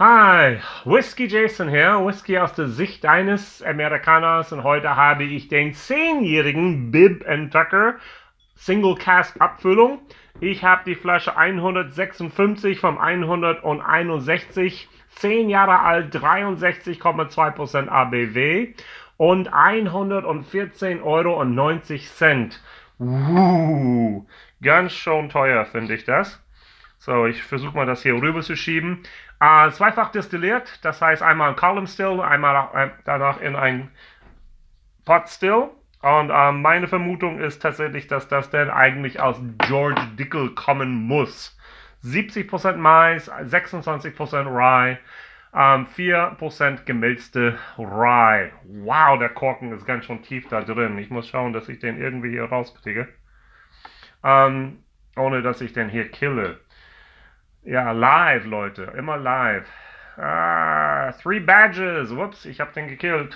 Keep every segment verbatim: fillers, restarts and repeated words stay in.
Hi, Whisky Jason hier, Whisky aus der Sicht eines Amerikaners, und heute habe ich den zehnjährigen Bib and Tucker Single Cask Abfüllung. Ich habe die Flasche hundertsechsundfünfzig vom hunderteinundsechzig, zehn Jahre alt, dreiundsechzig Komma zwei Prozent A B W und hundertvierzehn Euro neunzig. Uh, ganz schön teuer, finde ich das. So, ich versuche mal das hier rüber zu schieben. Äh, zweifach destilliert, das heißt einmal in Column Still, einmal äh, danach in ein Pot Still. Und äh, meine Vermutung ist tatsächlich, dass das denn eigentlich aus George Dickel kommen muss. siebzig Prozent Mais, sechsundzwanzig Prozent Rye, ähm, vier Prozent gemälzte Rye. Wow, der Korken ist ganz schön tief da drin. Ich muss schauen, dass ich den irgendwie hier rauskriege. Ähm, ohne dass ich den hier kille. Ja, live, Leute. Immer live. Ah, three badges. Whoops, ich habe den gekillt.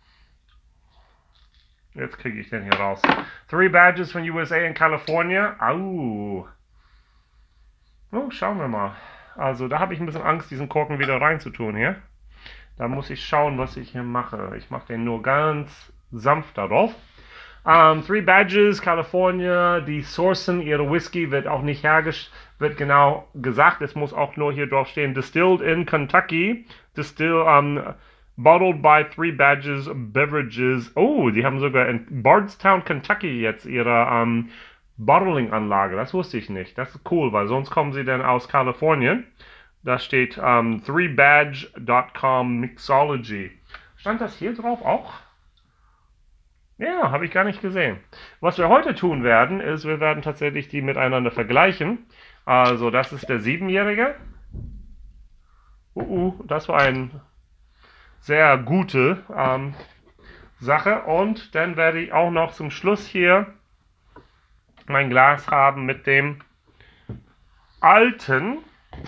Jetzt kriege ich den hier raus. Three badges von U S A in California. Au. Oh, schauen wir mal. Also, da habe ich ein bisschen Angst, diesen Korken wieder reinzutun hier. Da muss ich schauen, was ich hier mache. Ich mache den nur ganz sanft darauf. Um, three Badges, California, die Sourcen ihrer Whisky wird auch nicht hergestellt, wird genau gesagt, es muss auch nur hier drauf stehen, distilled in Kentucky, distill, um, bottled by Three Badges Beverages. Oh, die haben sogar in Bardstown, Kentucky jetzt ihre um, Bottling-Anlage, das wusste ich nicht, das ist cool, weil sonst kommen sie dann aus Kalifornien. Da steht um, three badge dot com Mixology. Stand das hier drauf auch? Ja, habe ich gar nicht gesehen. Was wir heute tun werden, ist, wir werden tatsächlich die miteinander vergleichen. Also, das ist der Siebenjährige. Uh, uh, das war eine sehr gute ähm, Sache. Und dann werde ich auch noch zum Schluss hier mein Glas haben mit dem alten,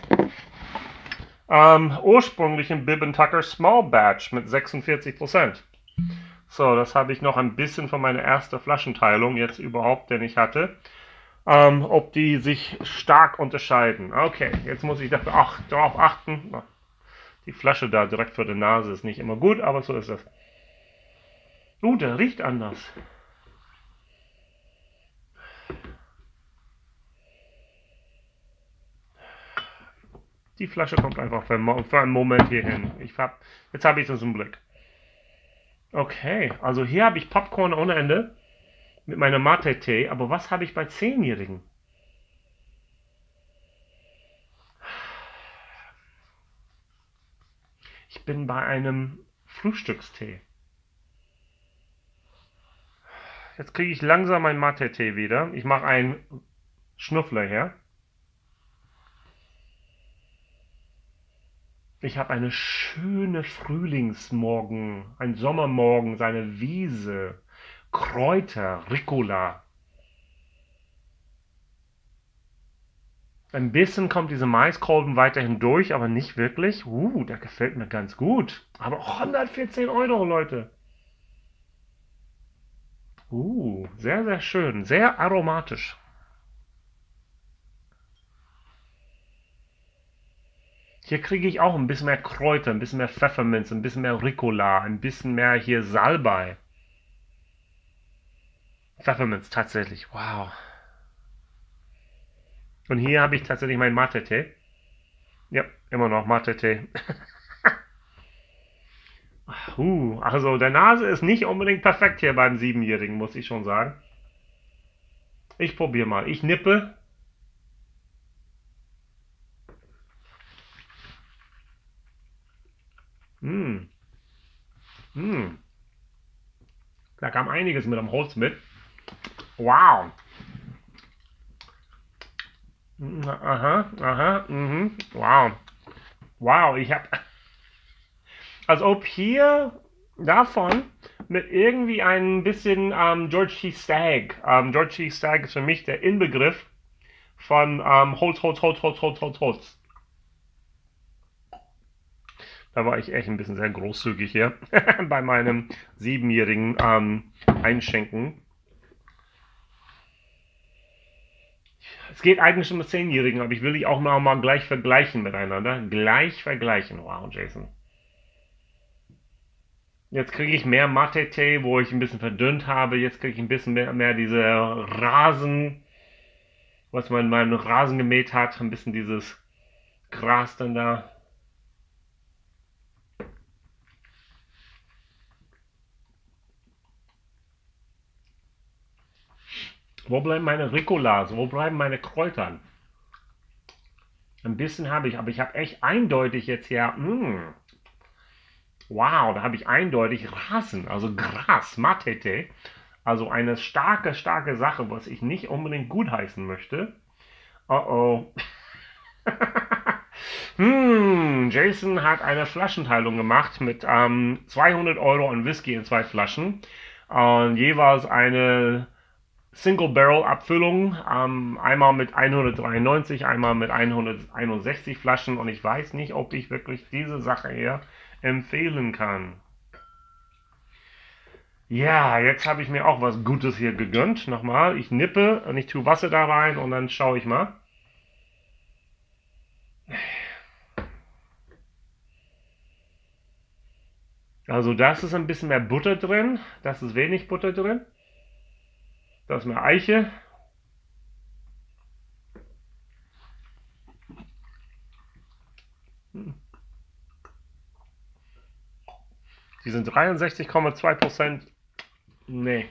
ähm, ursprünglichen Bib and Tucker Small Batch mit sechsundvierzig Prozent. So, das habe ich noch ein bisschen von meiner ersten Flaschenteilung jetzt überhaupt, den ich hatte. Ähm, ob die sich stark unterscheiden. Okay, jetzt muss ich dafür ach, darauf achten. Die Flasche da direkt vor der Nase ist nicht immer gut, aber so ist das. Uh, der riecht anders. Die Flasche kommt einfach für, für einen Moment hier hin. Ich hab, jetzt habe ich es im Blick. Okay, also hier habe ich Popcorn ohne Ende mit meiner Mate-Tee, aber was habe ich bei zehnjährigen? Ich bin bei einem Frühstückstee. Jetzt kriege ich langsam mein Mate-Tee wieder. Ich mache einen Schnuffler her. Ich habe eine schöne Frühlingsmorgen, ein Sommermorgen, seine Wiese, Kräuter, Ricola. Ein bisschen kommt diese Maiskolben weiterhin durch, aber nicht wirklich. Uh, der gefällt mir ganz gut. Aber hundertvierzehn Euro, Leute. Uh, sehr, sehr schön. Sehr aromatisch. Hier kriege ich auch ein bisschen mehr Kräuter, ein bisschen mehr Pfefferminz, ein bisschen mehr Ricola, ein bisschen mehr hier Salbei. Pfefferminz, tatsächlich. Wow. Und hier habe ich tatsächlich meinen Mate-Tee. Ja, immer noch Mate-Tee. uh, also der Nase ist nicht unbedingt perfekt hier beim Siebenjährigen, muss ich schon sagen. Ich probiere mal. Ich nippe. Hm. Hm. Da kam einiges mit am Holz mit. Wow. Aha, aha, mhm. Wow. Wow, ich habe... Als ob hier davon mit irgendwie ein bisschen ähm, George T. Stagg. Ähm, George T. Stagg ist für mich der Inbegriff von ähm, Holz, Holz, Holz, Holz, Holz, Holz, Holz. Da war ich echt ein bisschen sehr großzügig hier bei meinem siebenjährigen ähm, Einschenken. Es geht eigentlich um den Zehnjährigen, aber ich will die auch mal, mal gleich vergleichen miteinander. Gleich vergleichen. Wow, Jason. Jetzt kriege ich mehr Mate-Tee, wo ich ein bisschen verdünnt habe. Jetzt kriege ich ein bisschen mehr, mehr diese Rasen, was man meinen Rasen gemäht hat. Ein bisschen dieses Gras dann da. Wo bleiben meine Ricolas? Wo bleiben meine Kräutern? Ein bisschen habe ich, aber ich habe echt eindeutig jetzt hier, mh, wow, da habe ich eindeutig Rasen, also Gras, Matete. Also eine starke, starke Sache, was ich nicht unbedingt gutheißen möchte. Oh oh. hm, Jason hat eine Flaschenteilung gemacht mit ähm, zweihundert Euro an Whisky in zwei Flaschen. Und jeweils eine Single-Barrel-Abfüllung, ähm, einmal mit hundertdreiundneunzig, einmal mit hunderteinundsechzig Flaschen und ich weiß nicht, ob ich wirklich diese Sache hier empfehlen kann. Ja, jetzt habe ich mir auch was Gutes hier gegönnt. Nochmal, ich nippe und ich tue Wasser da rein und dann schaue ich mal. Also das ist ein bisschen mehr Butter drin, das ist wenig Butter drin. Da ist mehr Eiche. Die sind dreiundsechzig Komma zwei Prozent. Nee.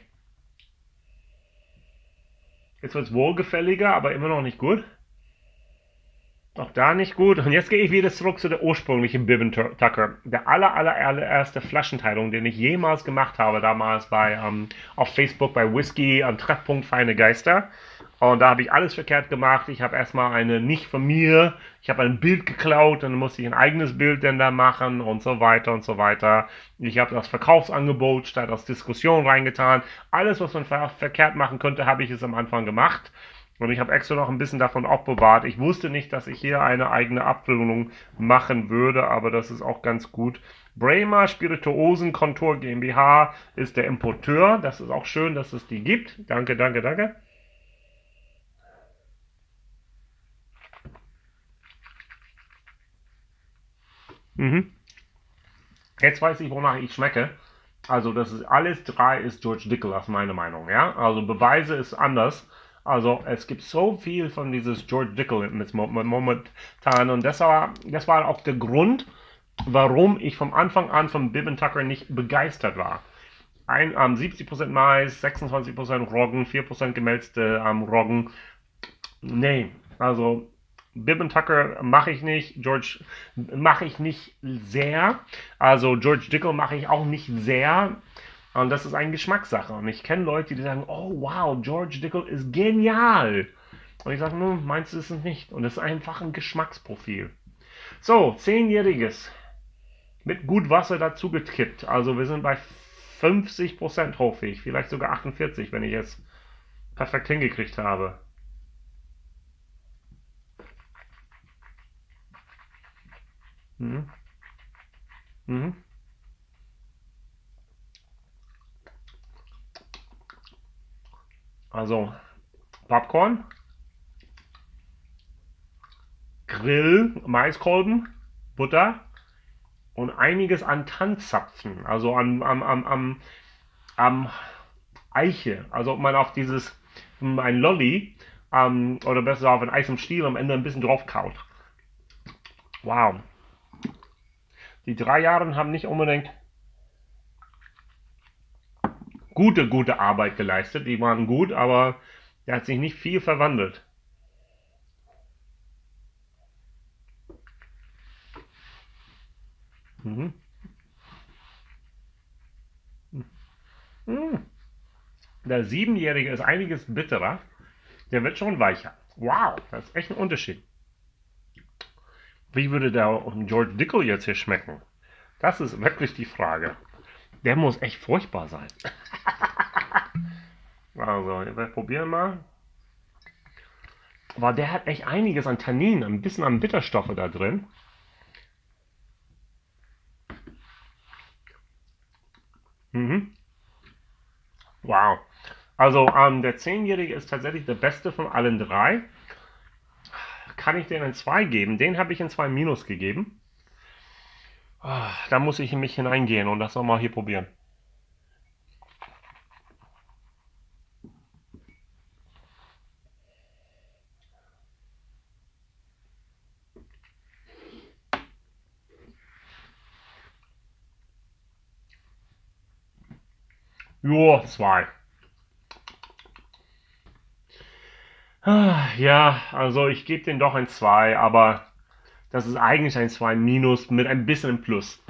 Jetzt wird es wohlgefälliger, aber immer noch nicht gut. Auch da nicht gut. Und jetzt gehe ich wieder zurück zu der ursprünglichen Bib and Tucker. Der aller, aller, allererste Flaschenteilung, den ich jemals gemacht habe, damals bei, ähm, auf Facebook bei Whisky am Treffpunkt Feine Geister. Und da habe ich alles verkehrt gemacht. Ich habe erstmal eine nicht von mir, ich habe ein Bild geklaut, dann musste ich ein eigenes Bild dann da machen und so weiter und so weiter. Ich habe das Verkaufsangebot statt als Diskussion reingetan. Alles, was man ver verkehrt machen könnte, habe ich es am Anfang gemacht. Und ich habe extra noch ein bisschen davon aufbewahrt. Ich wusste nicht, dass ich hier eine eigene Abfüllung machen würde, aber das ist auch ganz gut. Bremer Spirituosen Kontur GmbH ist der Importeur. Das ist auch schön, dass es die gibt. Danke, danke, danke. Mhm. Jetzt weiß ich, wonach ich schmecke. Also das ist alles drei ist George Dickel aus meiner Meinung, ja. Also Beweise ist anders. Also es gibt so viel von dieses George Dickel mit momentan und das war, das war auch der Grund, warum ich vom Anfang an von Bib and Tucker nicht begeistert war. Ein, ähm, siebzig Prozent Mais, sechsundzwanzig Prozent Roggen, vier Prozent gemälzte ähm, Roggen. Nee, also Bib and Tucker mache ich nicht, George mache ich nicht sehr. Also George Dickel mache ich auch nicht sehr. Und das ist eine Geschmackssache. Und ich kenne Leute, die sagen, oh wow, George Dickel ist genial. Und ich sage, nun, meinst du es nicht? Und es ist einfach ein Geschmacksprofil. So, zehnjähriges mit gut Wasser dazu gekippt. Also wir sind bei fünfzig Prozent hoffe ich. Vielleicht sogar achtundvierzig, wenn ich es perfekt hingekriegt habe. Mhm. Mhm. Also Popcorn, Grill, Maiskolben, Butter und einiges an Tanzzapfen, also am, am, am, am, am Eiche. Also ob man auf dieses, ein Lolli ähm, oder besser auf ein Eis im Stiel am Ende ein bisschen drauf kaut. Wow. Die drei Jahre haben nicht unbedingt gute, gute Arbeit geleistet. Die waren gut, aber der hat sich nicht viel verwandelt. Mhm. Mhm. Der Siebenjährige ist einiges bitterer. Der wird schon weicher. Wow, das ist echt ein Unterschied. Wie würde der George Dickel jetzt hier schmecken? Das ist wirklich die Frage. Der muss echt furchtbar sein. Also, wir probieren mal. Aber der hat echt einiges an Tannin, ein bisschen an Bitterstoffe da drin. Mhm. Wow. Also, ähm, der Zehnjährige ist tatsächlich der beste von allen drei. kann ich den ein zwei geben? Den habe ich ein zwei minus gegeben. Ah, da muss ich in mich hineingehen und das nochmal hier probieren. Joa, zwei. Ah, ja, also ich gebe den doch ein zwei, aber das ist eigentlich ein zwei minus mit ein bisschen Plus.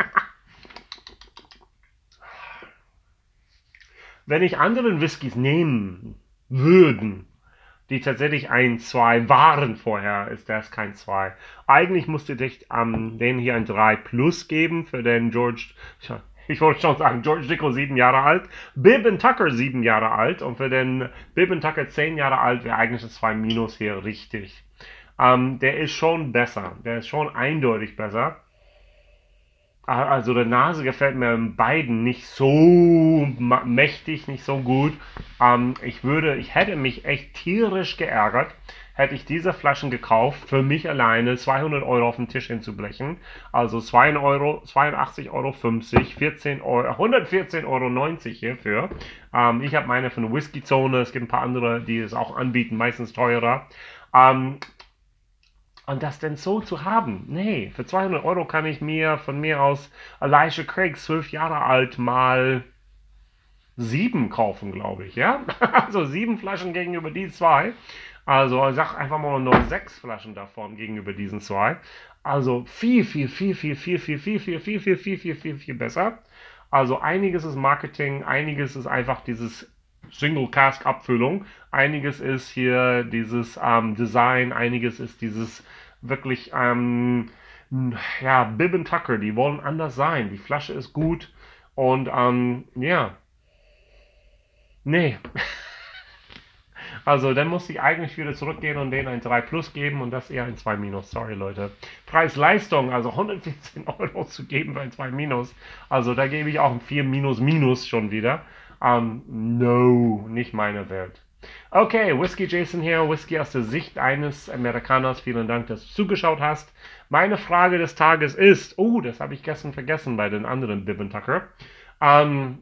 Wenn ich anderen Whiskys nehmen würden, die tatsächlich ein zwei waren vorher, ist das kein zwei. Eigentlich musste ich ähm, denen hier ein drei plus geben für den George, ich wollte schon sagen, George Dickel sieben Jahre alt, Bib and Tucker sieben Jahre alt und für den Bib and Tucker zehn Jahre alt wäre eigentlich ein zwei minus hier richtig. Ähm, der ist schon besser, der ist schon eindeutig besser. Also der Nase gefällt mir in beiden nicht so mächtig, nicht so gut. Ähm, ich würde, ich hätte mich echt tierisch geärgert, hätte ich diese Flaschen gekauft, für mich alleine zweihundert Euro auf den Tisch hinzublechen. Also zwei Euro, zweiundachtzig Euro fünfzig, vierzehn Euro, hundertvierzehn Euro neunzig hierfür. Ähm, ich habe meine von der Whisky-Zone, es gibt ein paar andere, die es auch anbieten, meistens teurer. Ähm, Und das denn so zu haben? Nee, für zweihundert Euro kann ich mir von mir aus Elijah Craig, zwölf Jahre alt, mal sieben kaufen, glaube ich, ja? Also sieben Flaschen gegenüber die zwei. Also ich sag einfach mal nur sechs Flaschen davon gegenüber diesen zwei. Also viel, viel, viel, viel, viel, viel, viel, viel, viel, viel, viel, viel, viel, viel besser. Also einiges ist Marketing, einiges ist einfach dieses Single-Cask-Abfüllung, einiges ist hier dieses ähm, Design, einiges ist dieses wirklich, ähm, ja, Bib and Tucker, die wollen anders sein. Die Flasche ist gut und ähm, ja, nee. Also dann muss ich eigentlich wieder zurückgehen und denen ein drei plus geben und das eher ein zwei minus. Sorry, Leute. Preis-Leistung, also hundertvierzehn Euro zu geben für ein zwei minus. Also da gebe ich auch ein vier minus minus schon wieder. Um, no, nicht meine Welt. Okay, Whisky Jason hier, Whisky aus der Sicht eines Amerikaners. Vielen Dank, dass du zugeschaut hast. Meine Frage des Tages ist, oh, das habe ich gestern vergessen bei den anderen Bib and Tucker. Um,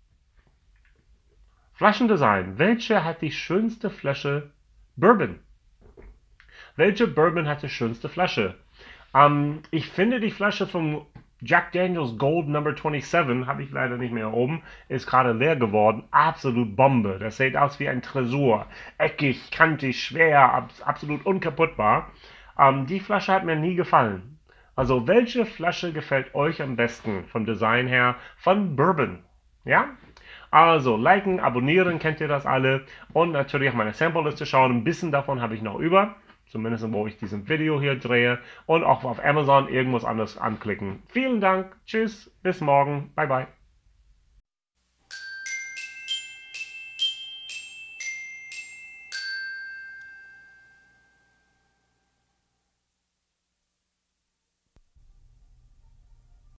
Flaschendesign. Welche hat die schönste Flasche Bourbon? Welche Bourbon hat die schönste Flasche? Um, ich finde die Flasche vom Jack Daniels Gold Number siebenundzwanzig, habe ich leider nicht mehr oben, ist gerade leer geworden. Absolut Bombe. Das sieht aus wie ein Tresor. Eckig, kantig, schwer, ab, absolut unkaputtbar. Um, die Flasche hat mir nie gefallen. Also, welche Flasche gefällt euch am besten vom Design her von Bourbon? Ja? Also, liken, abonnieren, kennt ihr das alle. Und natürlich auf meine Sample-Liste schauen. Ein bisschen davon habe ich noch über. Zumindest, wo ich diesen Video hier drehe. Und auch auf Amazon irgendwas anderes anklicken. Vielen Dank. Tschüss. Bis morgen. Bye, bye.